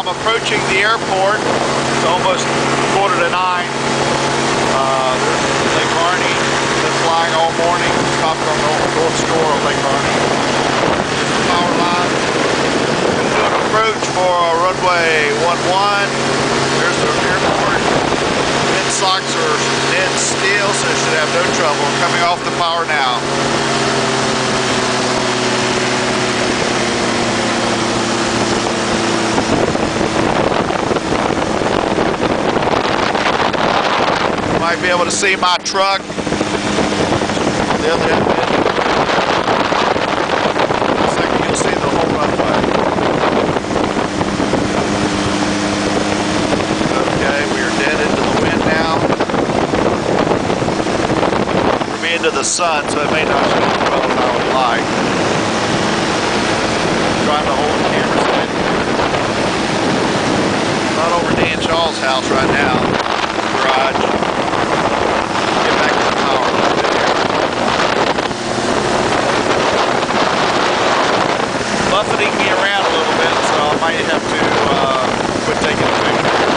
I'm approaching the airport. It's almost 8:45. There's Lake Harney. Been flying all morning. Stopped on the North Shore of Lake Harney. There's the power line. Going to do an approach for runway 11. There's the airport. Wind socks are dead still, so it should have no trouble. Coming off the power now. Might be able to see my truck on the other end of it. In a second you'll see the whole runway. Okay, we are dead into the wind now. We're being to the sun, so it may not show as well as I would like. Trying to hold the camera steady. Not over Dan Shaw's house right now. Garage. Buffeting me around a little bit, so I might have to quit taking a picture.